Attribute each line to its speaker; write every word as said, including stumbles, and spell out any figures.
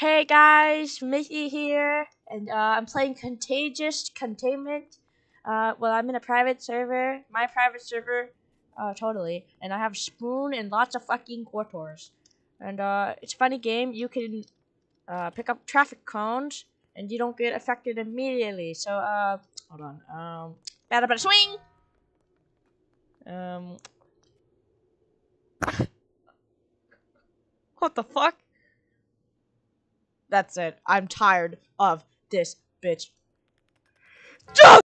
Speaker 1: Hey guys, Mickey here, and uh, I'm playing Contagious Containment. Uh, well, I'm in a private server, my private server, uh, totally, and I have Spoon and lots of fucking quarters. And uh, it's a funny game. You can uh, pick up traffic cones, and you don't get affected immediately. So, uh, hold on. Um, batter, batter, swing. Um, what the fuck? That's it. I'm tired of this bitch.